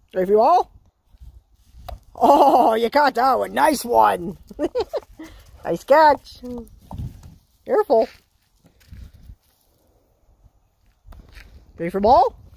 Ready for your ball? Oh, you caught that one. Nice one. Nice catch. Careful. Ready for ball?